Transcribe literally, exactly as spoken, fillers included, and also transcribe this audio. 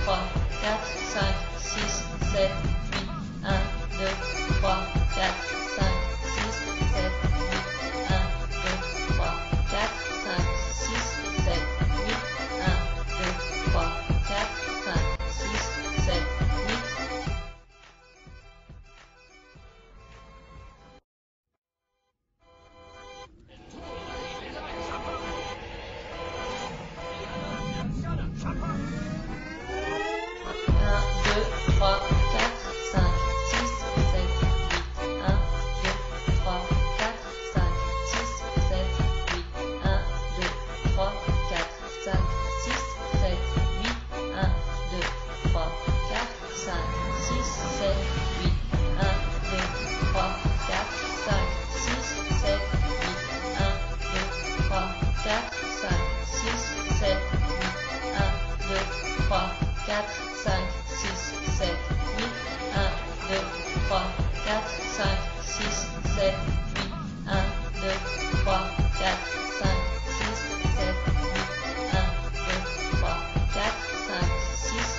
trois, quatre, cinq, six, sept, huit, un, deux, trois, quatre, cinq, six, sept, huit, un, deux, trois, quatre, cinq, six, sept, huit, un, deux, trois, quatre, cinq, six, sept, huit. un, deux, trois, quatre, cinq, six, sept, huit, un, deux, trois, quatre, cinq, six, sept, huit, un, deux, trois, quatre, cinq, six, sept, huit, un, deux, trois, quatre, cinq, six, sept, huit, un, deux, trois, quatre, cinq, six, sept, huit, un, deux, trois, quatre, cinq, six, sept, huit, un, deux, trois, quatre, cinq, six, sept, huit, un, deux, trois, quatre, cinq, six, sept, huit, un, deux, trois, quatre, cinq, six, sept, huit, un, deux, trois, quatre, cinq, six,